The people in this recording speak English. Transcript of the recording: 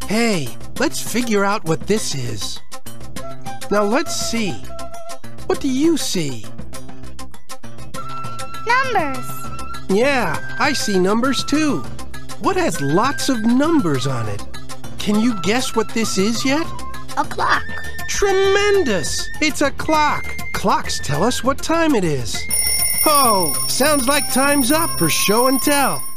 Hey, let's figure out what this is. Now let's see. What do you see? Numbers. Yeah, I see numbers too. What has lots of numbers on it? Can you guess what this is yet? A clock. Tremendous! It's a clock. Clocks tell us what time it is. Oh, sounds like time's up for show and tell.